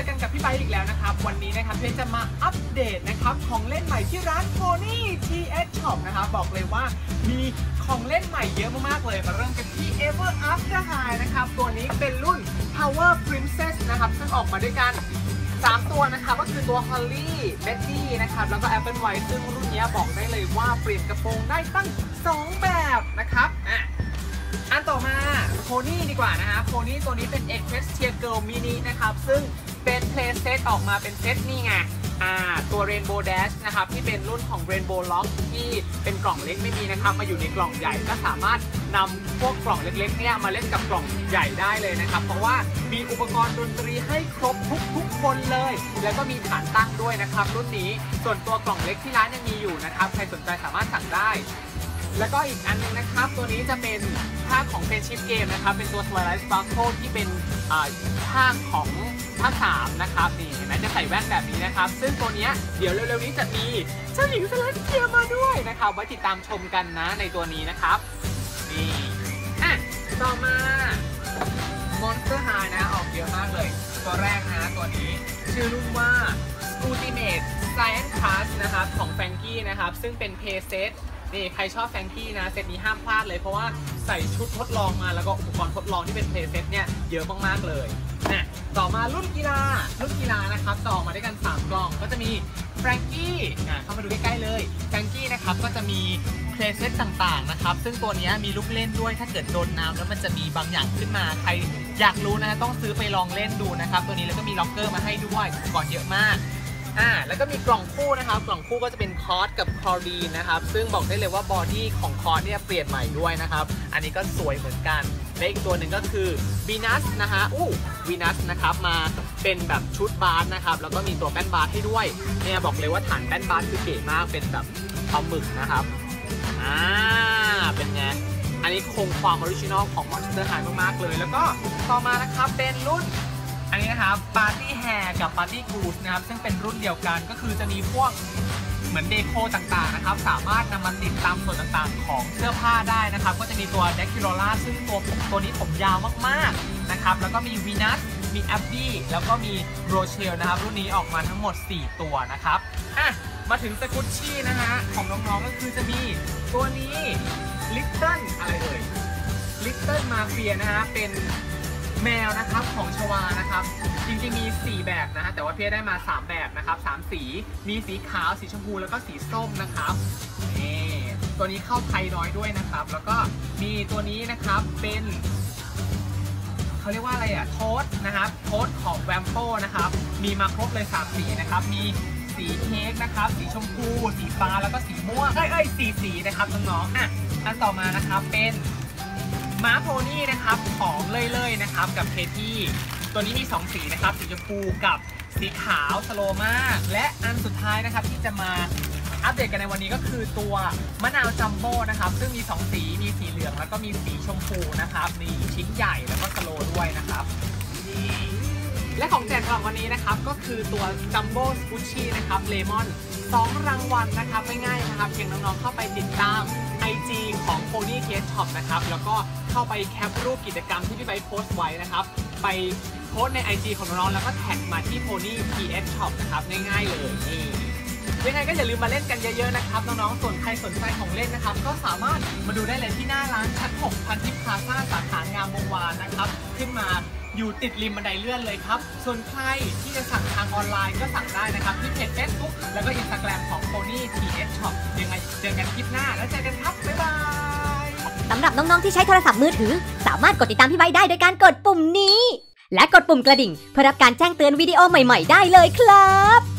อกันกับพี่ไบค์อีกแล้วนะครับวันนี้นะครับเพชรจะมาอัปเดตนะครับของเล่นใหม่ที่ร้าน Pony TH Shop นะครับบอกเลยว่ามีของเล่นใหม่เยอะมากๆเลยมาเริ่มกันที่ Ever After High นะครับตัวนี้เป็นรุ่น Power Princess นะครับซึ่งออกมาด้วยกัน3ตัวนะครับก็คือตัว Holly Betty นะครับแล้วก็ Apple White ซึ่งรุ่นนี้บอกได้เลยว่าเปลี่ยนกระโปรงได้ตั้ง2แบบนะครับอันต่อมาโพนี่ดีกว่านะฮะโพนี่ตัวนี้เป็น Equestria Girl Mini นะครับซึ่งเป็น Play Set ออกมาเป็นเซตนี่ไงตัว Rainbow Dash นะครับที่เป็นรุ่นของ Rainbow Lock ที่เป็นกล่องเล็กไม่มีนะครับมาอยู่ในกล่องใหญ่ก็สามารถนำพวกกล่องเล็กๆเนี่ยมาเล่นกับกล่องใหญ่ได้เลยนะครับเพราะว่ามีอุปกรณ์ดนตรีให้ครบทุกคนเลยแล้วก็มีฐานตั้งด้วยนะครับรุ่นนี้ส่วนตัวกล่องเล็กที่ร้านยังมีอยู่นะครับใครสนใจสามารถสั่งได้แล้วก็อีกอันนึงนะครับตัวนี้จะเป็นภาคของ Friendship Game นะครับเป็นตัว Twilight Sparkle ที่เป็นภาคของภาค3นะครับนี่เห็นไหมจะใส่แว่นแบบนี้นะครับซึ่งตัวนี้เดี๋ยวเร็วๆนี้จะมีเจ้าหญิงเซเลสเทียมาด้วยนะครับไว้ติดตามชมกันนะในตัวนี้นะครับนี่ต่อมา Monster High นะออกเยอะมากเลยตัวแรกนะตัวนี้ชื่อรุ่นว่า Ultimate Science Class นะครับของ Frankie นะครับซึ่งเป็น Play Setนี่ใครชอบแฟรงกี้นะเซตนี้ห้ามพลาดเลยเพราะว่าใส่ชุดทดลองมาแล้วก็อุปกรณ์ทดลองที่เป็นเพลย์เซตเนี่ยเยอะมากๆเลยต่อมารุ่นกีฬานะครับต่อมาด้วยกัน3กล่องก็จะมีแฟรงกี้เข้ามาดูใกล้ๆเลยแฟรงกี้นะครับก็จะมีเพลย์เซตต่างๆนะครับซึ่งตัวนี้มีลูกเล่นด้วยถ้าเกิดโดนน้ำแล้วมันจะมีบางอย่างขึ้นมาใครอยากรู้นะต้องซื้อไปลองเล่นดูนะครับตัวนี้แล้วก็มีล็อกเกอร์มาให้ด้วยอุปกรณ์เยอะมากแล้วก็มีกล่องคู่นะครับกล่องคู่ก็จะเป็นคอร์สกับคลอรีนนะครับซึ่งบอกได้เลยว่าบอดี้ของคอร์สเนี่ยเปลี่ยนใหม่ด้วยนะครับอันนี้ก็สวยเหมือนกันและอีกตัวหนึ่งก็คือวีนัสนะฮะวีนัสนะครับมาเป็นแบบชุดบาสนะครับแล้วก็มีตัวแป้นบาสให้ด้วยเนี่ยบอกเลยว่าฐานแป้นบาสคือเก๋มากเป็นแบบปลาหมึกนะครับเป็นไงอันนี้คงความออริจินอลของ Monster High มากๆเลยแล้วก็ต่อมานะครับเป็นรุ่นอันนี้นะครับปาร์ตี้แฮร์กับปาร์ตี้กูสนะครับซึ่งเป็นรุ่นเดียวกันก็คือจะมีพวกเหมือนเดโคต่างๆนะครับสามารถนำมาติดตามส่วนต่างๆของเสื้อผ้าได้นะครับก็จะมีตัวเดคิโรล่าซึ่งตัวนี้ผมยาวมากๆนะครับแล้วก็มีวีนัสมีแอบบี้แล้วก็มีโรเชลนะครับรุ่นนี้ออกมาทั้งหมด4ตัวนะครับมาถึงสกุชชี่นะฮะของน้องๆก็คือจะมีตัวนี้ลิตเติ้ลอะไรเอ่ยลิตเติ้ลมาเฟียนะฮะเป็นแมวนะครับของชวานะครับจริงๆมี4แบบนะฮะแต่ว่าเพียได้มา3แบบนะครับ3สีมีสีขาวสีชมพูแล้วก็สีส้มนะครับนี่ตัวนี้เข้าไทยน้อยด้วยนะครับแล้วก็มีตัวนี้นะครับเป็นเขาเรียกว่าอะไรโค้ดนะครับโค้ดของแวมโป้นะครับมีมาครบเลย3สีนะครับมีสีเค้กนะครับสีชมพูสีฟ้าแล้วก็สีม่วง4 สีนะครับน้องๆอันต่อมานะครับเป็นม้าโพนี่นะครับของเล่ยๆนะครับกับเคที่ตัวนี้มี2สีนะครับสีชมพูกับสีขาวสโลมากและอันสุดท้ายนะครับที่จะมาอัปเดตกันในวันนี้ก็คือตัวมะนาวจัมโบ้นะครับซึ่งมี2สีมีสีเหลืองแล้วก็มีสีชมพูนะครับนี่ชิ้นใหญ่แล้วก็สโลด้วยนะครับและของแจกกล่องวันนี้นะครับก็คือตัวจัมโบ้สกูชี่นะครับเลมอน2รางวัลนะครับง่ายๆนะครับเพียงน้องๆเข้าไปติดตาม IG ของ Pony TH Shop นะครับแล้วก็เข้าไปแคปรูปกิจกรรมที่พี่ไบค์โพสต์ไว้นะครับไปโพสต์ใน IG ของน้องๆแล้วก็แท็กมาที่ Pony TH Shop นะครับง่ายๆเลยนี่ยังไงก็อย่าลืมมาเล่นกันเยอะๆนะครับน้องๆส่วนใครสนใจของเล่นนะครับก็สามารถมาดูได้เลยที่หน้าร้านชั้น6พันทิพย์พลาซ่าสาขางามวงวานนะครับขึ้นมาอยู่ติดริมบันไดเลื่อนเลยครับส่วนใครที่จะสั่งทางออนไลน์ก็สั่งได้นะครับที่เพจ Facebook แล้วก็ Instagram ของ Pony TH Shop ยังไงเจอกันคลิปหน้าแล้วเจอกันครับบ๊ายบายสำหรับน้องๆที่ใช้โทรศัพท์มือถือสามารถกดติดตามพี่ไบค์ได้โดยการกดปุ่มนี้และกดปุ่มกระดิ่งเพื่อรับการแจ้งเตือนวิดีโอใหม่ๆได้เลยครับ